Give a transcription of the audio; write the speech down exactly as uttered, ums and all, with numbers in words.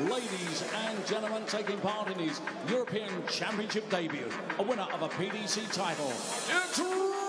ladies and gentlemen, taking part in his European Championship debut, a winner of a P D C title, it's